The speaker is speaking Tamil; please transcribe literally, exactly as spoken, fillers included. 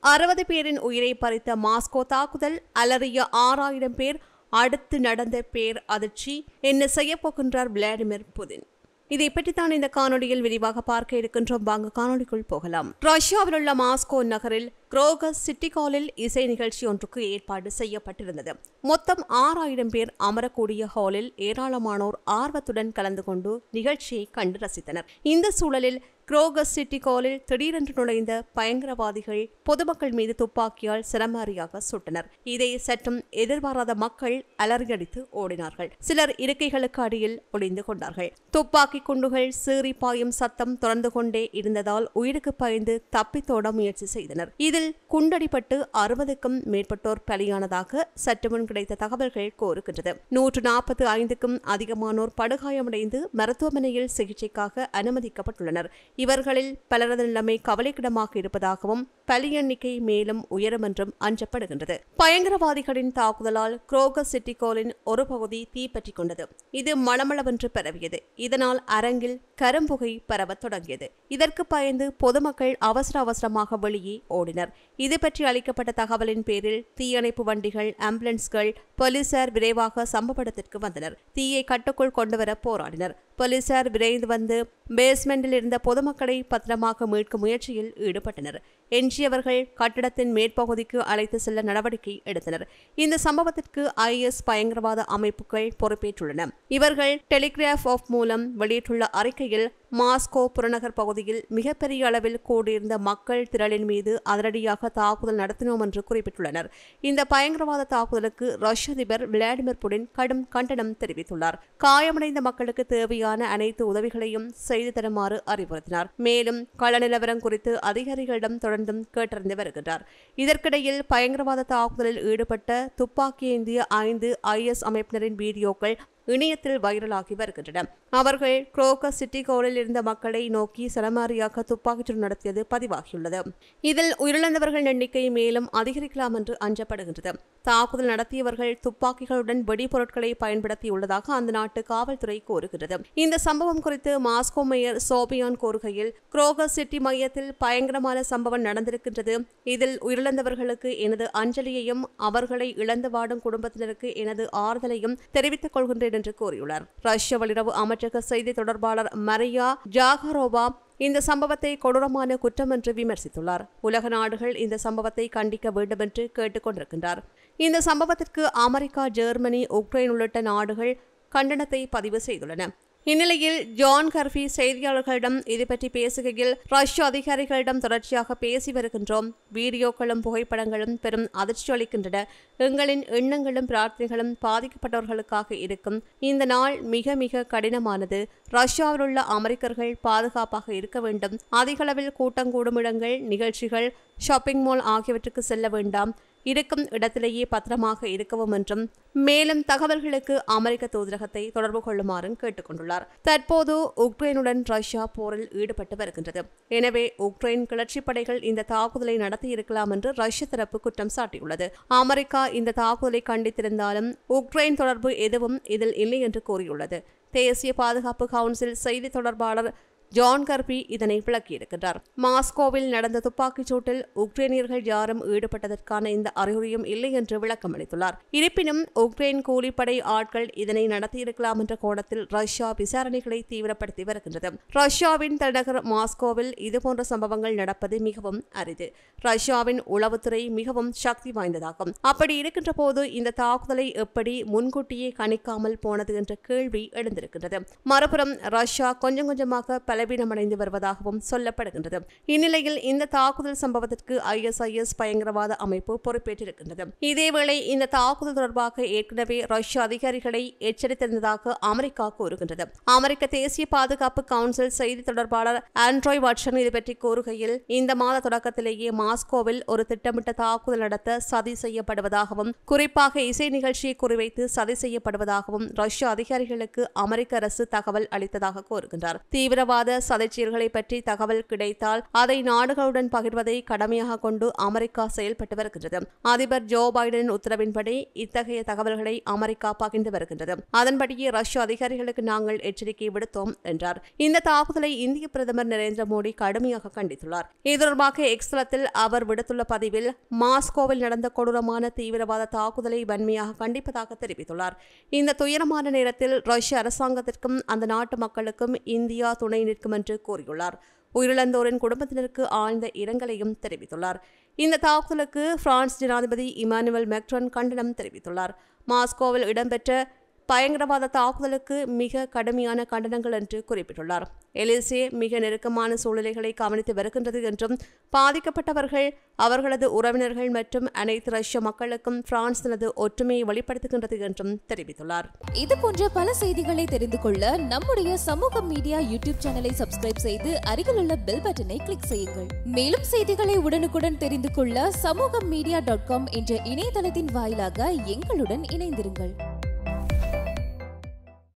அறுபது பேரின் உயிரை பறித்த மாஸ்கோ தாக்குதல், அலறிய ஆறாயிரம் பேர், அடுத்து நடந்த பேர் அதிர்ச்சி, என்ன செய்ய போகின்றார் விளாடிமிர் புதின்? இதை பற்றித்தான் இந்த காணொலியில் விரிவாக பார்க்க இருக்கின்றோம். வாங்க காணொலிக்குள் போகலாம். ரஷ்யாவில் உள்ள மாஸ்கோ நகரில் குரோகஸ் சிட்டி ஹாலில் இசை நிகழ்ச்சி ஒன்றுக்கு ஏற்பாடு செய்யப்பட்டிருந்தது. மொத்தம் ஆறாயிரம் பேர் அமரக்கூடிய ஹாலில் ஏராளமானோர் ஆர்வத்துடன் கலந்து கொண்டு நிகழ்ச்சியை கண்டு ரசித்தனர். இந்த சூழலில் குரோகஸ் சிட்டி ஹாலில் திடீரென்று நுழைந்த பயங்கரவாதிகள் பொதுமக்கள் மீது துப்பாக்கியால் சிரமாரியாக சுட்டனர். இதை சற்றும் எதிர்பாராத மக்கள் அலறியடித்து ஓடினார்கள். சிலர் இருக்கைகளுக்கு அடியில் ஒளிந்து கொண்டார்கள். துப்பாக்கி குண்டுகள் சீறி பாயும் சத்தம் தொடர்ந்து கொண்டே இருந்ததால் உயிருக்கு பயந்து தப்பித்தோட முயற்சி செய்தனர். இதில் குண்டடிப்பட்டு அறுபதுக்கும் மேற்பட்டோர் பலியானதாக சற்று முன் கிடைத்த தகவல்கள் கோருகின்றது. நூற்று நாற்பத்தி ஐந்துக்கும் அதிகமானோர் படுகாயமடைந்து மருத்துவமனையில் சிகிச்சைக்காக அனுமதிக்கப்பட்டுள்ளனர். இவர்களில் பலரது நிலைமை கவலைக்கிடமாக இருப்பதாகவும் பலி எண்ணிக்கை மேலும் உயரும் என்றும் அஞ்சப்படுகின்றது. பயங்கரவாதிகளின் தாக்குதலால் குரோகஸ் சிட்டி ஹாலின் ஒரு பகுதி தீப்பற்றிக் கொண்டது. இது மளமளவென்று பரவியது. இதனால் அரங்கில் கரும்புகை பரவத் தொடங்கியது. இதற்கு பயந்து பொதுமக்கள் அவசர அவசரமாக வெளியே ஓடினர். இது பற்றி அளிக்கப்பட்ட தகவலின் பேரில் தீயணைப்பு வண்டிகள், ஆம்புலன்ஸ்கள், போலீசார் விரைவாக சம்பவ இடத்திற்கு வந்தனர். தீயை கட்டுக்குள் கொண்டுவர போராடினர். போலீசார் விரைந்து வந்து பேஸ்மெண்டில் இருந்த பொதுமக்களை பத்திரமாக மீட்கும் முயற்சியில் ஈடுபட்டனர். எஞ்சியவர்கள் கட்டிடத்தின் மேற்பகுதிக்கு அழைத்து செல்ல நடவடிக்கை எடுத்தனர். இந்த சம்பவத்திற்கு ஐ எஸ் பயங்கரவாத அமைப்புகள் பொறுப்பேற்றுள்ளன. இவர்கள் டெலிகிராஃப் ஆஃப் மூலம் வெளியிட்டுள்ள அறிக்கையில் மாஸ்கோ புறநகர் பகுதியில் மிகப்பெரிய அளவில் கூடியிருந்த மக்கள் திரளின் மீது அதிரடியாக தாக்குதல் நடத்தினோம் என்று குறிப்பிட்டுள்ளனர். இந்த பயங்கரவாத தாக்குதலுக்கு ரஷ்ய அதிபர் விளாடிமிர் புடின் கடும் கண்டனம் தெரிவித்துள்ளார். காயமடைந்த மக்களுக்கு தேவையான அனைத்து உதவிகளையும் செய்து தருமாறு அறிவுறுத்தினார். மேலும் கள நிலவரம் குறித்து அதிகாரிகளிடம் தொடர்ந்தும் கேட்டறிந்து வருகின்றார். இதற்கிடையில் பயங்கரவாத தாக்குதலில் ஈடுபட்ட துப்பாக்கி ஏந்திய ஐந்து ஐ எஸ் அமைப்பினரின் வீடியோக்கள் இணையத்தில் வைரலாகி வருகின்றன. அவர்கள் குரோகஸ் சிட்டி ஹாலில் இருந்த மக்களை நோக்கி சரமாரியாக துப்பாக்கிச்சூடு நடத்தியது பதிவாகியுள்ளது. இதில் உயிரிழந்தவர்கள் எண்ணிக்கை மேலும் அதிகரிக்கலாம் என்று அஞ்சப்படுகின்றது. தாக்குதல் நடத்தியவர்கள் துப்பாக்கிகளுடன் வெடிபொருட்களை பயன்படுத்தியுள்ளதாக அந்த நாட்டு காவல்துறை கூறுகிறது. இந்த சம்பவம் குறித்து மாஸ்கோ மேயர் சோபியான் கூறுகையில், குரோகஸ் சிட்டி மையத்தில் பயங்கரமான சம்பவம் நடந்திருக்கின்றது. இதில் உயிரிழந்தவர்களுக்கு எனது அஞ்சலியையும் அவர்களை இழந்து வாடும் குடும்பத்தினருக்கு எனது ஆறுதலையும் தெரிவித்துக் கொள்கின்றேன் என்று கூறியுள்ளார். ரஷ்ய வெளியுறவு அமைச்சக செய்தி தொடர்பாளர் மரியா ஜாகரோவா இந்த சம்பவத்தை கொடூரமான குற்றம் என்று விமர்சித்துள்ளார். உலக நாடுகள் இந்த சம்பவத்தை கண்டிக்க வேண்டும் என்று கேட்டுக் கொண்டிருக்கின்றார். இந்த சம்பவத்திற்கு அமெரிக்கா, ஜெர்மனி, உக்ரைன் உள்ளிட்ட நாடுகள் கண்டனத்தை பதிவு செய்துள்ளன. இந்நிலையில் ஜான் கர்பி செய்தியாளர்களிடம் இதுபற்றி பேசுகையில், ரஷ்ய அதிகாரிகளிடம் தொடர்ச்சியாக பேசி வருகின்றோம். வீடியோக்களும் புகைப்படங்களும் பெரும் அதிர்ச்சி அளிக்கின்றன. எங்களின் எண்ணங்களும் பிரார்த்தனைகளும் பாதிக்கப்பட்டவர்களுக்காக இருக்கும். இந்த நாள் மிக மிக கடினமானது. ரஷ்யாவில் உள்ள அமெரிக்கர்கள் பாதுகாப்பாக இருக்க வேண்டும். அதிகளவில் கூட்டங்கூடும் இடங்கள், நிகழ்ச்சிகள், ஷாப்பிங் மால் ஆகியவற்றுக்கு செல்ல வேண்டாம். இருக்கும் இடத்திலேயே பத்திரமாக இருக்கவும் என்றும் மேலும் தகவல்களுக்கு அமெரிக்க தூதரகத்தை தொடர்பு கொள்ளுமாறும் கேட்டுக் கொண்டுள்ளார். தற்போது உக்ரைனுடன் ரஷ்யா போரில் ஈடுபட்டு வருகின்றது. எனவே உக்ரைன் கிளர்ச்சிப் படைகள் இந்த தாக்குதலை நடத்தியிருக்கலாம் என்று ரஷ்ய தரப்பு குற்றம் சாட்டியுள்ளது. அமெரிக்கா இந்த தாக்குதலை கண்டித்திருந்தாலும் உக்ரைன் தொடர்பு எதுவும் இதில் இல்லை என்று கூறியுள்ளது. தேசிய பாதுகாப்பு கவுன்சில் செய்தி தொடர்பாளர் ஜான் கர்பி இதனை விளக்கியிருக்கிறார். மாஸ்கோவில் நடந்த துப்பாக்கிச் சூட்டில் உக்ரைனியர்கள் யாரும் ஈடுபட்டதற்கான இந்த அறிகுறியும் இல்லை என்று விளக்கம் அளித்துள்ளார். இருப்பினும் உக்ரைன் கூலிப்படை ஆட்கள் இதனை நடத்தியிருக்கலாம் என்ற கோணத்தில் ரஷ்யா விசாரணைகளை தீவிரப்படுத்தி வருகின்றது. ரஷ்யாவின் தலைநகர் மாஸ்கோவில் இதுபோன்ற சம்பவங்கள் நடப்பது மிகவும் அரிது. ரஷ்யாவின் உளவுத்துறை மிகவும் சக்தி வாய்ந்ததாகும். அப்படி இருக்கின்ற போது இந்த தாக்குதலை எப்படி முன்கூட்டியே கணிக்காமல் போனது என்ற கேள்வி எழுந்திருக்கின்றது. மறுபுறம் ரஷ்யா கொஞ்சம் கொஞ்சமாக பலவீனமடைந்து வருவதாகவும் சொல்லப்படுகின்றது. இந்நிலையில் இந்த தாக்குதல் சம்பவத்திற்கு ஐ எஸ் ஐ எஸ் பயங்கரவாத அமைப்பு பொறுப்பேற்றிருக்கின்றது. இதேவேளை இந்த தாக்குதல் தொடர்பாக ஏற்கனவே ரஷ்ய அதிகாரிகளை எச்சரித்திருந்ததாக அமெரிக்கா கூறுகின்றது. அமெரிக்க தேசிய பாதுகாப்பு கவுன்சில் செய்தி தொடர்பாளர் ஆண்ட்ரோய் வாட்சன் இது பற்றி கூறுகையில், இந்த மாத தொடக்கத்திலேயே மாஸ்கோவில் ஒரு திட்டமிட்ட தாக்குதல் நடத்த சதி செய்யப்படுவதாகவும், குறிப்பாக இசை நிகழ்ச்சியை குறிவைத்து சதி செய்யப்படுவதாகவும் ரஷ்ய அதிகாரிகளுக்கு அமெரிக்க அரசு தகவல் அளித்ததாக கூறுகின்றார். தீவிரவாத தீவிரவாத சதிச்செயல்களை பற்றி தகவல் கிடைத்தால் அதை நாடுகளுடன் பகிர்வதை கடமையாக கொண்டு அமெரிக்கா செயல்பட்டு வருகின்றது. அதிபர் ஜோ பைடனின் உத்தரவின்படி இத்தகைய தகவல்களை அமெரிக்கா பகிர்ந்து வருகின்றது. அதன்படியே ரஷ்ய அதிகாரிகளுக்கு நாங்கள் எச்சரிக்கை விடுத்தோம் என்றார். இந்த தாக்குதலை இந்திய பிரதமர் நரேந்திர மோடி கடுமையாக கண்டித்துள்ளார். இது தொடர்பாக எக்ஸ் தளத்தில் அவர் விடுத்துள்ள பதிவில் மாஸ்கோவில் நடந்த கொடூரமான தீவிரவாத தாக்குதலை வன்மையாக கண்டிப்பதாக தெரிவித்துள்ளார். இந்த துயரமான நேரத்தில் ரஷ்ய அரசாங்கத்திற்கும் அந்த நாட்டு மக்களுக்கும் இந்தியா துணை நிற்கும் என்று கூறியுள்ளார். உயிரிழந்தோரின் குடும்பத்தினருக்கு ஆழ்ந்த இரங்கலையும் தெரிவித்துள்ளார். இந்த தாக்குதலுக்கு பிரான்ஸ் ஜனாதிபதி இமானுவேல் மேக்ரான் கண்டனம் தெரிவித்துள்ளார். மாஸ்கோவில் இடம்பெற்ற பயங்கரவாத தாக்குதலுக்கு மிக கடுமையான கண்டனங்கள் என்று குறிப்பிட்டுள்ளார். எலிசே மிக நெருக்கமான சூழ்நிலைகளை கவனித்து வருகின்றது என்றும் பாதிக்கப்பட்டவர்கள், அவர்களது உறவினர்கள் மற்றும் அனைத்து ரஷ்ய மக்களுக்கும் பிரான்ஸ் தனது ஒற்றுமையை வெளிப்படுத்துகின்றது என்றும் தெரிவித்துள்ளார். இது போன்ற பல செய்திகளை தெரிந்து கொள்ள நம்முடைய சமூக மீடியா யூடியூப் சேனலை சப்ஸ்கிரைப் செய்து அருகில் உள்ள பெல் பட்டனை கிளிக் செய்யுங்கள். மேலும் செய்திகளை உடனுக்குடன் தெரிந்து கொள்ள சமூக மீடியா டாட் காம் என்ற இணையதளத்தின் வாயிலாக எங்களுடன் இணைந்திருங்கள்.